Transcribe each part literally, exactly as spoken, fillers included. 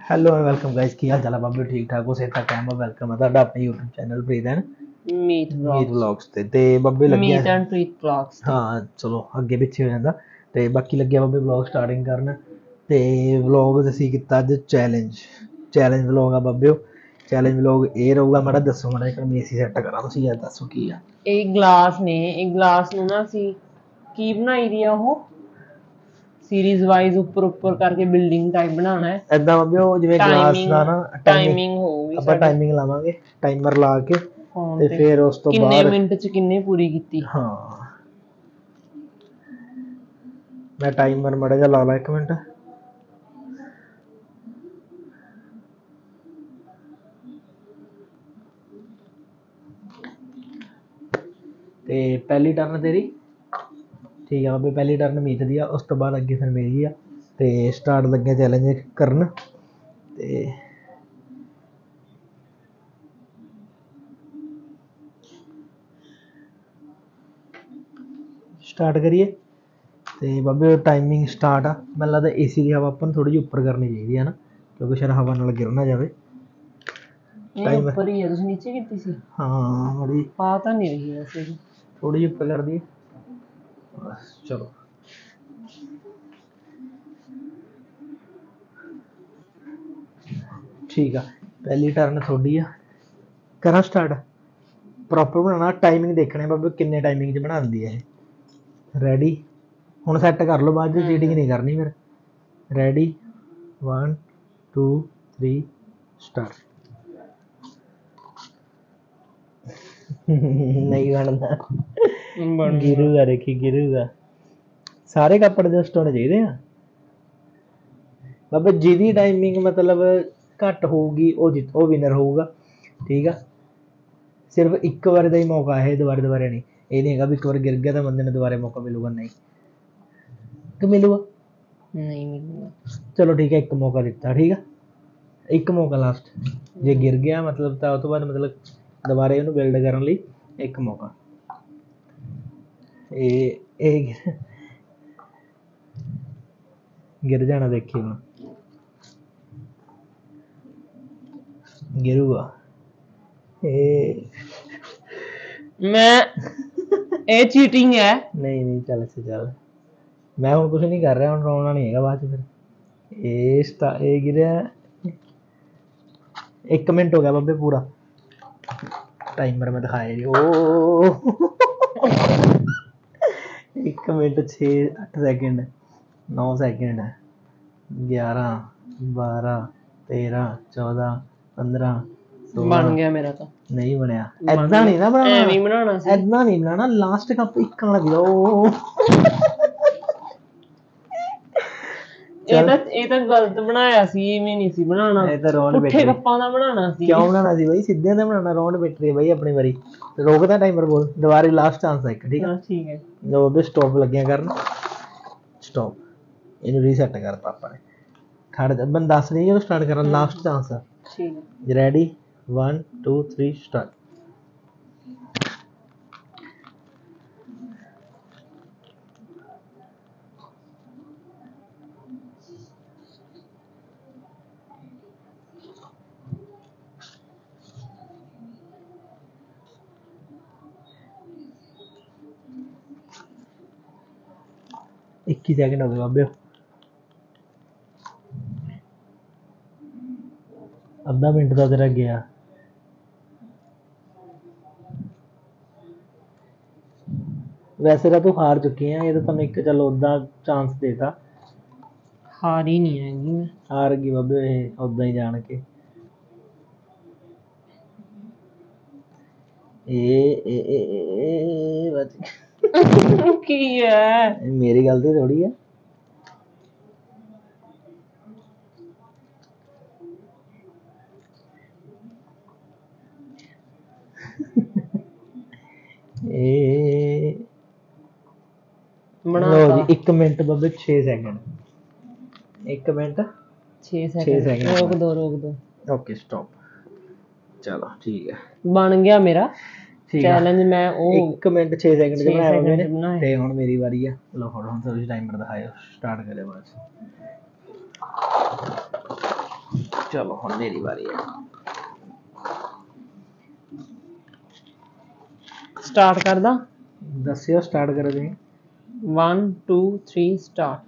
Hello and welcome guys की हाल चाल है बाबे ठीक ठाक हो सेहत कायम वेलकम है ਤੁਹਾਡਾ ਆਪਣੇ YouTube channel Preet and Meet Meet vlogs ਤੇ ਤੇ ਬੱਬੇ ਲੱਗਿਆ ਮੀਤ ਐਂਡ ਪ੍ਰੀਤ ਵਲੌਗਸ ਹਾਂ ਚਲੋ ਅੱਗੇ ਪਿੱਛੇ ਹੋ ਜਾਂਦਾ ਤੇ ਬਾਕੀ ਲੱਗਿਆ ਬੱਬੇ ਵਲੌਗ ਸਟਾਰਟਿੰਗ ਕਰਨ ਤੇ ਵਲੌਗ ਅਸੀਂ ਕੀਤਾ ਅੱਜ ਚੈਲੰਜ ਚੈਲੰਜ ਵਲੌਗ ਆ ਬੱਬਿਓ ਚੈਲੰਜ ਵਲੌਗ ਇਹ ਰਹੂਗਾ ਮਾੜਾ ਦੱਸੋ ਮਾੜਾ ਇੱਕ ਮੇਸੀ ਸੈੱਟ ਕਰਾਂ ਤੁਸੀਂ ਯਾਰ ਦੱਸੋ ਕੀ ਆ ਇਹ ਗਲਾਸ ਨੇ ਇਹ ਗਲਾਸ ਨੂੰ ਨਾ ਅਸੀਂ ਕੀ ਬਣਾਈ ਦੀ ਆ ਉਹ ਸੀਰੀਜ਼ ਵਾਈਜ਼ ਉੱਪਰ ਉੱਪਰ ਕਰਕੇ ਬਿਲਡਿੰਗ ਟਾਈਪ ਬਣਾਉਣਾ ਹੈ ਐਦਾਂ ਬੱਬਿਓ ਜਿਵੇਂ ਗਲਾਸ ਦਾ ਨਾ ਟਾਈਮਿੰਗ ਹੋਊਗੀ ਆਪਾਂ ਟਾਈਮਿੰਗ ਲਾਵਾਂਗੇ ਟਾਈਮਰ ਲਾ ਕੇ ਤੇ ਫਿਰ ਉਸ ਤੋਂ ਬਾਅਦ ਕਿੰਨੇ ਮਿੰਟ ਚ ਕਿੰਨੇ ਪੂਰੀ ਕੀਤੀ ਹਾਂ मैं टाइमर मड़ा जा ला ला एक मिनट ते पहली टर्न तेरी ठीक है बाबे पहली टर्न मीत दी उस तो बाद अगे फिर मेरी है ते स्टार्ट लगे चैलेंज करन ते स्टार्ट करिए ਤੇ ਬਾਬੇ ਟਾਈਮਿੰਗ ਸਟਾਰਟ ਆ ਮੈਨੂੰ ਲੱਗਦਾ ਏਸੀ ਦੀ ਹਵਾ ਆਪਾਂ ਨੂੰ ਥੋੜੀ ਜਿਹੀ ਉੱਪਰ ਕਰਨੀ ਚਾਹੀਦੀ ਹੈ ਨਾ ਕਿਉਂਕਿ ਸ਼ਾਇਦ ਹਵਾ ਨਾਲ ਗਿਰ ਨਾ ਜਾਵੇ ਇਹ ਉੱਪਰ ਹੀ ਹੈ ਤੁਸੀਂ ਨੀਚੇ ਕੀਤੀ ਸੀ ਹਾਂ ਬੜੀ ਪਾ ਤਾਂ ਨਹੀਂ ਰਹੀ ਵੈਸੇ ਥੋੜੀ ਜਿਹੀ ਉੱਪਰ ਕਰ ਦਈਏ ਬਸ ਚਲੋ ਠੀਕ ਆ ਪਹਿਲੀ ਟਰਨ ਤੁਹਾਡੀ ਆ ਕਰਾਂ ਸਟਾਰਟ ਪ੍ਰੋਪਰ ਬਣਾਉਣਾ ਟਾਈਮਿੰਗ ਦੇਖਣੇ ਬਾਬੇ ਕਿੰਨੇ ਟਾਈਮਿੰਗ 'ਚ ਬਣਾ ਦਿੰਦੀ ਹੈ ਇਹ ਰੈਡੀ ਹੁਣ ਸੈੱਟ ਕਰ ਲਓ ਬਾਅਦ 'ਚ ਚੀਟਿੰਗ ਨਹੀਂ ਕਰਨੀ ਫਿਰ ready one two three start नहीं बनता गिरूगा देखी गिरूगा सारे कप एडजस्ट होने चाहिए हाँ बाबा जिहदी टाइमिंग मतलब घट होगी वो जित वो विनर होगा ठीक है सिर्फ एक बार का ही मौका है दोबारा दोबारा नहीं ये नहीं है भी एक बार गिर गया तो बंदे ने दोबारा मौका मिलूगा नहीं कि मिलूगा नहीं मिलूगा चलो ठीक है एक मौका दिता ठीक है एक मौका लास्ट जे गिर गया मतलब तो उस तो बाद मतलब दोबारा इहनूं बिल्ड करन लई एक मौका ये ये गिर जाना देखिए हुण गिरूगा ये मैं ये चीटिंग है नहीं नहीं चल से चल मैं हूँ कुछ नहीं कर रहा हूँ रोना नहीं है बाद फिर ये स्टा ये गिरा एक मिनट हो गया बाबे पूरा टाइमर में दिखाया जी ओ एक मिनट छः अठ सेकंड नौ सेकंड ग्यारह बारह तेरह चौदह पंद्रह बन गया मेरा तो नहीं बनया ऐदा नहीं ना बनाना ऐਵੇਂ ਬਣਾਉਣਾ ਸੀ ऐदा नहीं बनाना लास्ट कप एक वाला दियो ਇਹ ਤਾਂ ਇਹ ਤਾਂ ਗਲਤ ਬਣਾਇਆ ਸੀ ਇਵੇਂ ਨਹੀਂ ਸੀ ਬਣਾਉਣਾ ਇਹ ਤਾਂ ਰੌਂਡ ਪੁੱਠੇ ਕੱਪਾਂ ਦਾ ਬਣਾਉਣਾ ਸੀ ਕਿਉਂ ਬਣਾਉਣਾ ਸੀ ਬਾਈ ਸਿੱਧਿਆਂ ਦਾ ਬਣਾਉਣਾ ਰੌਂਡ ਬੈਟਰੀ ਬਾਈ ਆਪਣੀ ਵਾਰੀ ਰੋਕਦਾ ਟਾਈਮਰ ਬੋਲ ਦੁਬਾਰੇ ਲਾਸਟ ਚਾਂਸ ਹੈ ਇੱਕ ਠੀਕ ਹੈ ਠੀਕ ਹੈ ਜੋ ਵੀ ਸਟਾਪ ਲੱਗਿਆ ਕਰਨ ਸਟਾਪ ਇਹਨੂੰ ਰੀਸੈਟ ਕਰਤਾ ਆਪਾਂ ਨੇ ਖੜ ਜਾ ਬੰਦ ਦੱਸ ਨਹੀਂ ਜਦੋਂ ਸਟਾਰਟ ਕਰਨ ਲਾਸਟ ਚਾਂਸ ਹੈ ਠੀਕ ਹੈ ready one two three start इक्की सेकंड हो गए बाबे अद्धा मिनट का तेरा गया वैसे तो तू हार चुकी है ये तो तुम एक चलो उदा चांस देता हार ही नहीं हैगी मैं हार गई बाबे उदा ही जान के ए ए ए ए बच की है मेरी गलती थोड़ी है ए लो जी एक मिनट बाबे छः सेकंड एक मिनट छः सेकंड रोक दो रोक दो ओके स्टॉप चलो ठीक है बन गया मेरा चैलेंज मैं ओ एक मिनट छः सेकंड के बनाया मैंने ते हुण मेरी बारी है लो फड़ो हुण तुसीं टाइमर दिखाओ स्टार्ट करे बस ਚਲੋ ਹੁਣ ਮੇਰੀ ਵਾਰੀ ਹੈ। ਸਟਾਰਟ ਕਰਦਾ। ਦੱਸਿਓ ਸਟਾਰਟ ਕਰੋ ਤੁਸੀਂ। one two three start।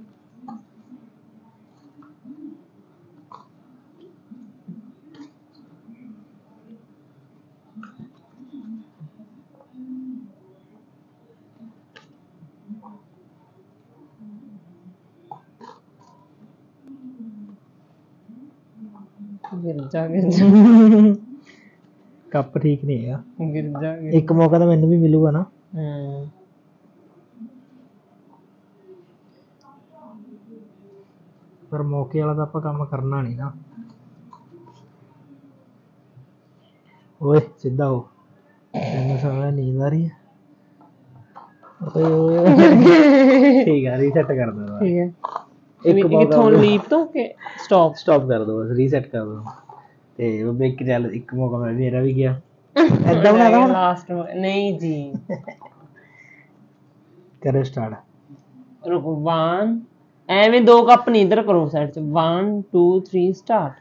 ਗਿਰ ਜਾ ਗਿਰ ਜਾ ਕੱਪ ਠੀਕ ਨਹੀਂ ਹੈਗਾ। ਗਿਰ ਜਾ ਗਿਰ ਇੱਕ ਮੌਕਾ ਤਾਂ ਮੈਨੂੰ ਵੀ ਮਿਲੂਗਾ ਨਾ। ਹੂੰ ਪਰ ਮੌਕੇ ਵਾਲਾ ਤਾਂ ਆਪਾਂ ਕੰਮ ਕਰਨਾ ਨਹੀਂ ਨਾ। ਓਏ ਸਿੱਧਾ ਹੋ। ਤੈਨੂੰ ਸਾਰਾ ਨੀਂਦ ਆ ਰਹੀ ਹੈ। ਓਏ ਠੀਕ ਹੈ ਰੀਸੈਟ ਕਰ ਦੋ। ਠੀਕ ਹੈ ਇੱਕ ਇਹ ਮੌਕਾ ਕਿੱਥੋਂ ਲੀਪ ਤੋਂ ਕਿ ਸਟਾਪ ਸਟਾਪ ਕਰ ਦੋ ਬਸ ਰੀਸੈਟ ਕਰ ਦੋ। ਤੇ ਉਹ ਇੱਕ ਚੱਲ ਇੱਕ ਮੌਕਾ ਮੈਂ ਮੇਰਾ ਵੀ ਗਿਆ। ਏਦਾਂ ਬਣਾ ਲਾ ਹੁਣ। ਲਾਸਟ ਨਹੀਂ ਜੀ। ਕਰੋ ਸਟਾਰਟ। ਰੁਕੋ one ਐਵੇਂ ਦੋ ਕੱਪ ਨਹੀਂ ਇੱਧਰ ਕਰੋ ਸਾਈਡ ਚ one two three start।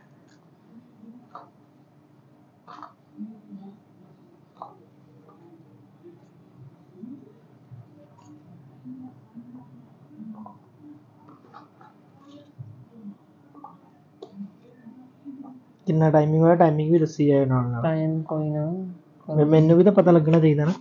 ਕਿੰਨਾ ਟਾਈਮਿੰਗ ਹੋਇਆ ਟਾਈਮਿੰਗ ਵੀ ਦੱਸੀ ਜਾਏ ਨਾਲ ਨਾਲ। ਟਾਈਮ ਕੋਈ ਨਾ ਮੈਂ- ਮੈਨੂੰ ਵੀ ਤਾਂ ਪਤਾ ਲੱਗਣਾ ਚਾਹੀਦਾ ਨਾ।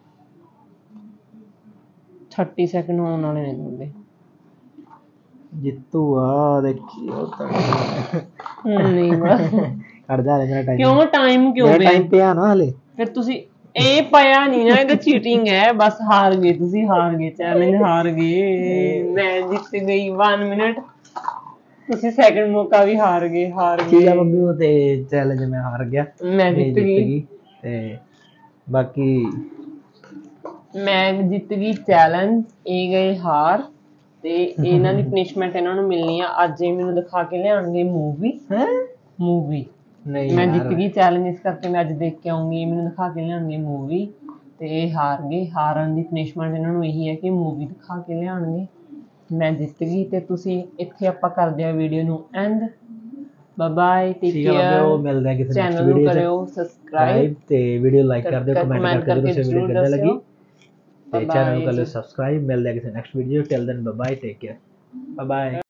thirty ਸੈਕਿੰਡ ਹੋਣ ਵਾਲੇ ਨੇ ਤੁਹਾਡੇ। ਜਿੱਤੂ ਆ ਦੇਖੀ ਉਹ ਤਾਂ ਨਹੀਂ ਬਸ ਕੱਢ ਜਾ ਮੇਰਾ ਟਾਈਮ। ਕਿਉਂ ਟਾਈਮ ਕਿਉਂ ਮੇਰਾ ਪਿਆ ਟਾਈਮ ਪਿਆ ਨਾ ਹਲੇ। ਫਿਰ ਤੁਸੀਂ ਇਹ ਪਾਇਆ ਨਹੀਂ ਨਾ ਇਹ ਚੀਟਿੰਗ ਹੈ। ਬਸ ਹਾਰ ਗਏ ਤੁਸੀਂ ਹਾਰ ਗਏ ਚੈਲੰਜ ਹਾਰ ਗਏ। ਮੈਂ ਜਿੱਤ ਗਈ one ਮਿੰਟ ਤੁਸੀਂ ਸੈਕਿੰਡ ਮੌਕਾ ਵੀ ਹਾਰ ਗਏ ਹਾਰ ਠੀਕ ਗਏ। ਆ ਮੰਮੀ ਉਹ ਤੇ ਚੈਲੰਜ ਮੈਂ ਹਾਰ ਗਿਆ। ਮੈਂ ਜਿੱਤ ਗਈ ਤੇ ਬਾਕੀ ਮੈਂ ਜਿੱਤ ਗਈ ਚੈਲੰਜ ਇਹ ਗਏ ਹਾਰ ਤੇ ਇਹਨਾਂ ਦੀ ਪਨਿਸ਼ਮੈਂਟ ਇਹਨਾਂ ਨੂੰ ਮਿਲਣੀ ਆ। ਅੱਜ ਇਹ ਮੈਨੂੰ ਦਿਖਾ ਕੇ ਲਿਆਉਣਗੇ ਮੂਵੀ। ਹੈ ਮੂਵੀ ਨਹੀਂ ਮੈਂ ਯਾਰ। ਜਿੱਤ ਗਈ ਚੈਲੰਜ ਇਸ ਕਰਕੇ ਮੈਂ ਅੱਜ ਦੇਖ ਕੇ ਆਉਂਗੀ। ਇਹ ਮੈਨੂੰ ਦਿਖਾ ਕੇ ਲਿਆਉਣਗੇ ਮੂਵੀ ਤੇ ਇਹ ਹਾਰ ਗਏ। ਹਾਰਨ ਦੀ ਪਨਿਸ਼ਮੈਂਟ ਇਹਨਾਂ ਨੂੰ ਇਹੀ ਹੈ ਕਿ ਮੂਵੀ ਦਿਖਾ ਕੇ ਲਿਆਉਣਗੇ। ਮੈਂ ਜਿੱਤ ਗਈ ਤੇ ਤੁਸੀਂ ਇੱਥੇ ਆਪਾਂ ਕਰਦੇ ਆ ਵੀਡੀਓ ਨੂੰ ਐਂਡ। ਬਾਏ ਬਾਏ ਟੇਕ ਠੀਕ ਆ ਬਾਬੇ ਉਹ ਕੇਅਰ। ਮਿਲਦੇ ਆ ਕਿਸੇ ਨੈਕਸਟ ਚੈਨਲ ਨੂੰ ਵੀਡੀਓ ਕਰਿਓ ਸਬਸਕ੍ਰਾਈਬ ਤੇ ਵੀਡੀਓ ਲਾਈਕ ਕਰ ਦਿਓ ਕਮੈਂਟ ਕਮੈਂਟ ਕਰਕੇ ਦੱਸਿਓ ਵੀਡੀਓ ਕਿੱਦਾਂ ਲੱਗੀ। ਤੇ Bye ਚੈਨਲ ਨੂੰ bye ਕਰ ਲਿਓ ਜੀ। ਸਬਸਕ੍ਰਾਈਬ। ਮਿਲਦੇ ਆ ਕਿਸੇ next video till then bye bye take care bye bye.